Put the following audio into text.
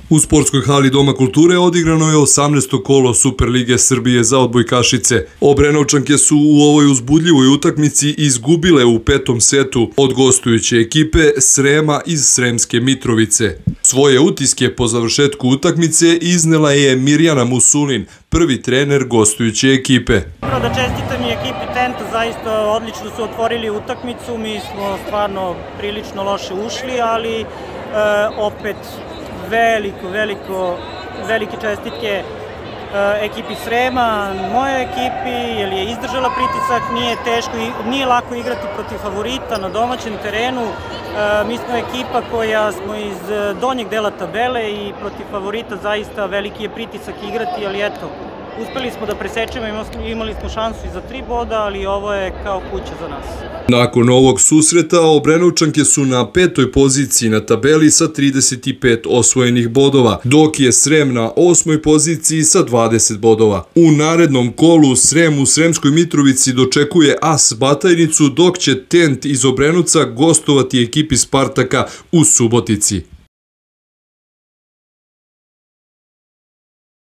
U sportskoj hali Doma kulture odigrano je 18. kolo Superlige Srbije za odbojkašice. Obrenovčanke su u ovoj uzbudljivoj utakmici izgubile u petom setu od gostujuće ekipe Srema iz Sremske Mitrovice. Svoje utiske po završetku utakmice iznela je Mirjana Musulin, prvi trener gostujuće ekipe. Da čestitam i ekipi Tenta, zaista odlično su otvorili utakmicu, mi smo stvarno prilično loše ušli, ali opet velike čestitke ekipi Srema, mojoj ekipi, jer je izdržala pritisak, nije lako igrati protiv favorita na domaćem terenu. Mi smo ekipa koja smo iz donjeg dela tabele i protiv favorita zaista veliki je pritisak igrati, ali eto, uspeli smo da presečemo, imali smo šansu i za 3 boda, ali ovo je kao kuća za nas. Nakon ovog susreta, Obrenovčanke su na 5. poziciji na tabeli sa 35 osvojenih bodova, dok je Srem na 8. poziciji sa 20 bodova. U narednom kolu Srem u Sremskoj Mitrovici dočekuje AS Batajnicu, dok će Tent iz Obrenovca gostovati ekipi Spartaka u Subotici.